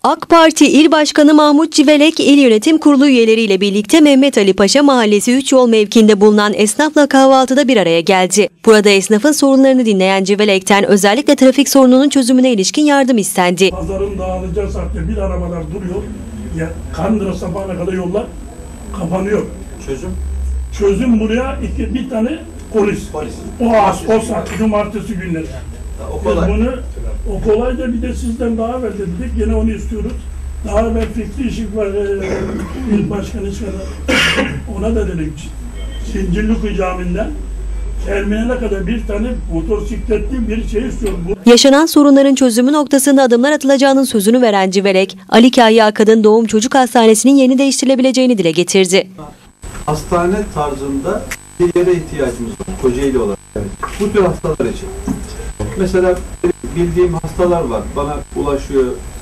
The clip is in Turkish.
AK Parti İl Başkanı Mahmut Civelek, İl Yönetim Kurulu üyeleriyle birlikte Mehmet Ali Paşa Mahallesi 3 yol mevkiinde bulunan esnafla kahvaltıda bir araya geldi. Burada esnafın sorunlarını dinleyen Civelek'ten özellikle trafik sorununun çözümüne ilişkin yardım istendi. Pazarın dağılacağı saatte bir arabalar duruyor. Kandıra sabahına kadar yollar kapanıyor. Çözüm buraya bir tane polis. O saat cumartesi günleri. O kolay. O kolay da bir de sizden daha evvel dedik. Yine onu istiyoruz. Daha evvel Fikri Işık var. İl Başkanı ona da dedik. Zincirlikuyu Camii'nden Terminal'e kadar bir tane motosikletli bir şey istiyorum. Yaşanan sorunların çözümü noktasında adımlar atılacağının sözünü veren Civelek, Ali Kahya Kadın Doğum Çocuk Hastanesi'nin yeni değiştirilebileceğini dile getirdi. Hastane tarzında bir yere ihtiyacımız var. Kocaeli olarak. Evet. Bu tür hastalar için. Mesela bildiğim hastalar var. Bana ulaşıyor.